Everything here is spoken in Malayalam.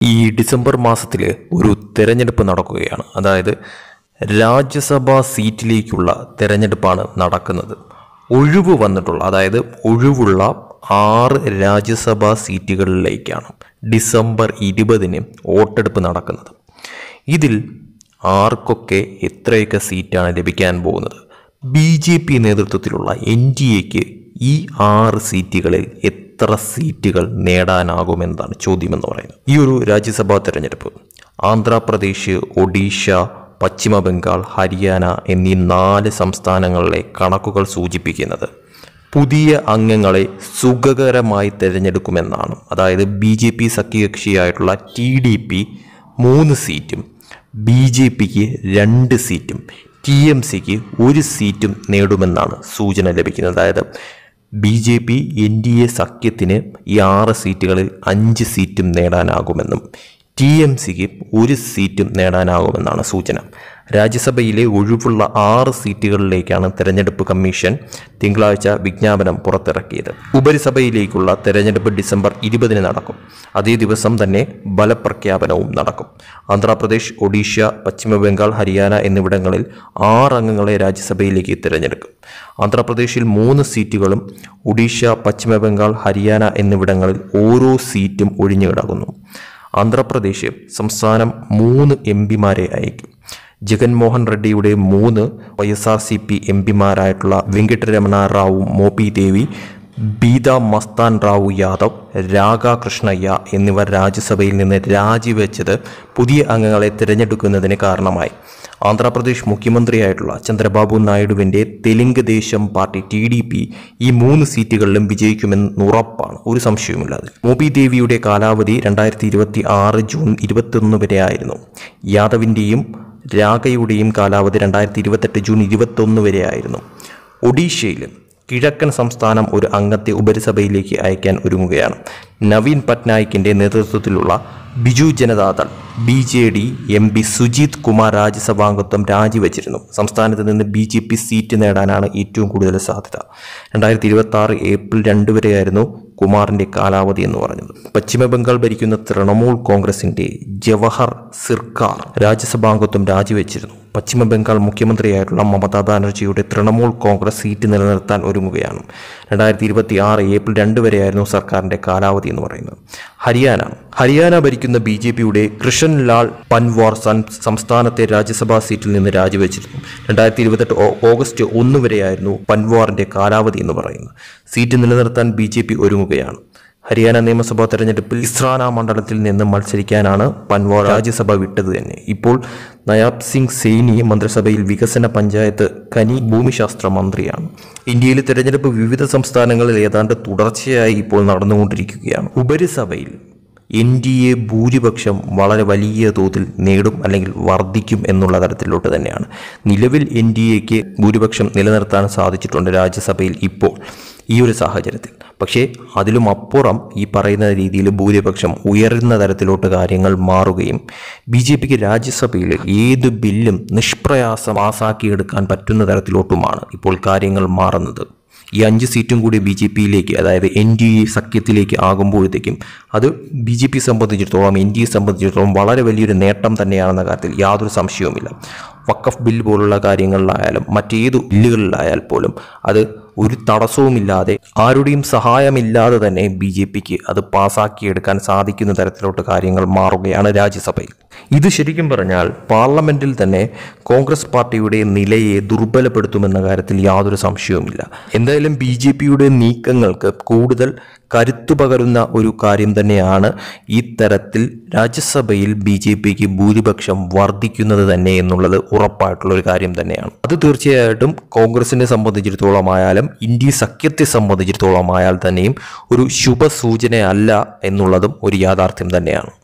ഈ ഡിസംബർ മാസത്തിൽ ഒരു തെരഞ്ഞെടുപ്പ് നടക്കുകയാണ്. അതായത് രാജ്യസഭാ സീറ്റിലേക്കുള്ള തെരഞ്ഞെടുപ്പാണ് നടക്കുന്നത്. ഒഴിവ് വന്നിട്ടുള്ള, അതായത് ഒഴിവുള്ള 6 രാജ്യസഭാ സീറ്റുകളിലേക്കാണ് ഡിസംബർ 20 വോട്ടെടുപ്പ് നടക്കുന്നത്. ഇതിൽ ആർക്കൊക്കെ എത്രയൊക്കെ സീറ്റാണ് ലഭിക്കാൻ പോകുന്നത്? BJP നേതൃത്വത്തിലുള്ള NDAക്ക് ഈ 6 സീറ്റുകളിൽ എത്ര സീറ്റുകൾ നേടാനാകുമെന്നാണ് ചോദ്യമെന്ന് പറയുന്നത്. ഈ ഒരു രാജ്യസഭാ തെരഞ്ഞെടുപ്പ് ആന്ധ്രാപ്രദേശ്, ഒഡീഷ, പശ്ചിമ ബംഗാൾ, ഹരിയാന എന്നീ 4 സംസ്ഥാനങ്ങളിലെ കണക്കുകൾ സൂചിപ്പിക്കുന്നത് പുതിയ അംഗങ്ങളെ സുഖകരമായി തിരഞ്ഞെടുക്കുമെന്നാണ്. അതായത് BJP സഖ്യകക്ഷിയായിട്ടുള്ള TDP 3 സീറ്റും, BJPക്ക് 2 സീറ്റും, TMCക്ക് 1 സീറ്റും നേടുമെന്നാണ് സൂചന ലഭിക്കുന്നത്. അതായത് BJP NDA സഖ്യത്തിന് ഈ 6 സീറ്റുകളിൽ 5 സീറ്റും നേടാനാകുമെന്നും TMCക്ക് 1 സീറ്റും നേടാനാകുമെന്നാണ് സൂചന. രാജ്യസഭയിലെ ഒഴിവുള്ള 6 സീറ്റുകളിലേക്കാണ് തെരഞ്ഞെടുപ്പ് കമ്മീഷൻ തിങ്കളാഴ്ച വിജ്ഞാപനം പുറത്തിറക്കിയത്. ഉപരിസഭയിലേക്കുള്ള തെരഞ്ഞെടുപ്പ് ഡിസംബർ 20 നടക്കും. അതേ ദിവസം തന്നെ ഫലപ്രഖ്യാപനവും നടക്കും. ആന്ധ്രാപ്രദേശ്, ഒഡീഷ, പശ്ചിമ ബംഗാൾ, ഹരിയാന എന്നിവിടങ്ങളിൽ 6 അംഗങ്ങളെ രാജ്യസഭയിലേക്ക് തിരഞ്ഞെടുക്കും. ആന്ധ്രാപ്രദേശിൽ 3 സീറ്റുകളും ഒഡീഷ, പശ്ചിമ ബംഗാൾ, ഹരിയാന എന്നിവിടങ്ങളിൽ ഓരോ സീറ്റും ഒഴിഞ്ഞുകിടക്കുന്നു. ആന്ധ്രാപ്രദേശ് സംസ്ഥാനം 3 MPമാരെ അയക്കും. ജഗൻമോഹൻ റെഡ്ഡിയുടെ 3 YSRCP MPമാരായിട്ടുള്ള വെങ്കിട്ടരമണ റാവു മോപി ദേവി, ബീദ മസ്താൻ റാവു യാദവ്, രാധാകൃഷ്ണയ്യ എന്നിവർ രാജ്യസഭയിൽ നിന്ന് രാജിവെച്ചത് പുതിയ അംഗങ്ങളെ തിരഞ്ഞെടുക്കുന്നതിന് കാരണമായി. ആന്ധ്രാപ്രദേശ് മുഖ്യമന്ത്രിയായിട്ടുള്ള ചന്ദ്രബാബു നായിഡുവിൻ്റെ തെലുങ്ക് ദേശം പാർട്ടി TDP ഈ 3 സീറ്റുകളിലും വിജയിക്കുമെന്ന് ഉറപ്പാണ്, ഒരു സംശയവുമില്ലാതെ. മോപി ദേവിയുടെ കാലാവധി 2026 ജൂൺ 21 വരെ ആയിരുന്നു. യാദവിൻ്റെയും രാഗയുടെയും കാലാവധി 2028 ജൂൺ 21 വരെ ആയിരുന്നു. ഒഡീഷയിൽ കിഴക്കൻ സംസ്ഥാനം ഒരു അംഗത്തെ ഉപരിസഭയിലേക്ക് അയക്കാൻ ഒരുങ്ങുകയാണ്. നവീൻ പട്നായിക്കിൻ്റെ നേതൃത്വത്തിലുള്ള ബിജു ജനതാദൾ BJD MP സുജിത് കുമാർ രാജ്യസഭാംഗത്വം രാജിവെച്ചിരുന്നു. സംസ്ഥാനത്ത് നിന്ന് BJP സീറ്റ് നേടാനാണ് ഏറ്റവും കൂടുതൽ സാധ്യത. 2026 ഏപ്രിൽ 2 വരെയായിരുന്നു കുമാറിൻ്റെ കാലാവധി എന്ന് പറഞ്ഞത്. പശ്ചിമ ബംഗാൾ ഭരിക്കുന്ന തൃണമൂൽ കോൺഗ്രസിൻ്റെ ജവഹർ സിർക്കാർ രാജ്യസഭാംഗത്വം രാജിവെച്ചിരുന്നു. പശ്ചിമ ബംഗാൾ മുഖ്യമന്ത്രിയായിട്ടുള്ള മമതാ ബാനർജിയുടെ തൃണമൂൽ കോൺഗ്രസ് സീറ്റ് നിലനിർത്താൻ ഒരുങ്ങുകയാണ്. 2026 ഏപ്രിൽ 2 വരെയായിരുന്നു സർക്കാരിൻ്റെ കാലാവധി എന്ന് പറയുന്നത്. ഹരിയാന ഭരിക്കുന്ന BJPയുടെ കൃഷൻ ലാൽ പൻവാർ സംസ്ഥാനത്തെ രാജ്യസഭാ സീറ്റിൽ നിന്ന് രാജിവെച്ചിരുന്നു. 2028 ഓഗസ്റ്റ് 1 വരെയായിരുന്നു പൻവാറിൻ്റെ കാലാവധി എന്ന് പറയുന്നത്. സീറ്റ് നിലനിർത്താൻ BJP ഒരുങ്ങുകയാണ്. ഹരിയാന നിയമസഭാ തെരഞ്ഞെടുപ്പിൽ ഇസ്രാന മണ്ഡലത്തിൽ നിന്ന് മത്സരിക്കാനാണ് പൻവാർ രാജ്യസഭ വിട്ടത് തന്നെ. ഇപ്പോൾ നയാബ് സിംഗ് സെയ്നി മന്ത്രിസഭയിൽ വികസന, പഞ്ചായത്ത്, ഖനി, ഭൂമിശാസ്ത്ര മന്ത്രിയാണ്. ഇന്ത്യയിലെ തെരഞ്ഞെടുപ്പ് വിവിധ സംസ്ഥാനങ്ങളിൽ ഏതാണ്ട് തുടർച്ചയായി ഇപ്പോൾ നടന്നുകൊണ്ടിരിക്കുകയാണ്. ഉപരിസഭയിൽ NDA ഭൂരിപക്ഷം വളരെ വലിയ തോതിൽ നേടും അല്ലെങ്കിൽ വർദ്ധിക്കും എന്നുള്ള തരത്തിലോട്ട് തന്നെയാണ്. നിലവിൽ NDAക്ക് ഭൂരിപക്ഷം നിലനിർത്താൻ സാധിച്ചിട്ടുണ്ട് രാജ്യസഭയിൽ ഇപ്പോൾ ഈ ഒരു സാഹചര്യത്തിൽ. പക്ഷേ അതിലും അപ്പുറം ഈ പറയുന്ന രീതിയിൽ ഭൂരിപക്ഷം ഉയരുന്ന തരത്തിലോട്ട് കാര്യങ്ങൾ മാറുകയും BJPക്ക് രാജ്യസഭയിൽ ഏത് ബില്ലും നിഷ്പ്രയാസം പാസാക്കിയെടുക്കാൻ പറ്റുന്ന തരത്തിലോട്ടുമാണ് ഇപ്പോൾ കാര്യങ്ങൾ മാറുന്നത്. ഈ 5 സീറ്റും കൂടി BJPയിലേക്ക്, അതായത് NDA സഖ്യത്തിലേക്ക് ആകുമ്പോഴത്തേക്കും അത് BJP സംബന്ധിച്ചിടത്തോളം, NDA സംബന്ധിച്ചിടത്തോളം വളരെ വലിയൊരു നേട്ടം തന്നെയാണെന്ന കാര്യത്തിൽ യാതൊരു സംശയവുമില്ല. വഖഫ് ബിൽ പോലുള്ള കാര്യങ്ങളിലായാലും മറ്റേതു ബില്ലുകളിലായാൽ പോലും അത് ഒരു തടസ്സവുമില്ലാതെ, ആരുടെയും സഹായമില്ലാതെ തന്നെ BJPക്ക് അത് പാസാക്കിയെടുക്കാൻ സാധിക്കുന്ന തരത്തിലോട്ട് കാര്യങ്ങൾ മാറുകയാണ് രാജ്യസഭയിൽ. ഇത് ശരിക്കും പറഞ്ഞാൽ പാർലമെൻറ്റിൽ തന്നെ കോൺഗ്രസ് പാർട്ടിയുടെ നിലയെ ദുർബലപ്പെടുത്തുമെന്ന കാര്യത്തിൽ യാതൊരു സംശയവുമില്ല. എന്തായാലും BJPയുടെ നീക്കങ്ങൾക്ക് കൂടുതൽ കരുത്തു പകരുന്ന ഒരു കാര്യം തന്നെയാണ് ഈ തരത്തിൽ രാജ്യസഭയിൽ BJPക്ക് ഭൂരിപക്ഷം വർദ്ധിക്കുന്നത് തന്നെ എന്നുള്ളത് ഉറപ്പായിട്ടുള്ള ഒരു കാര്യം തന്നെയാണ്. അത് തീർച്ചയായിട്ടും കോൺഗ്രസിനെ സംബന്ധിച്ചിടത്തോളം ആയാലും ഇന്ത്യ സഖ്യത്തെ സംബന്ധിച്ചിടത്തോളം ആയാൽ തന്നെയും ഒരു ശുഭസൂചനയല്ല എന്നുള്ളതും ഒരു യാഥാർത്ഥ്യം തന്നെയാണ്.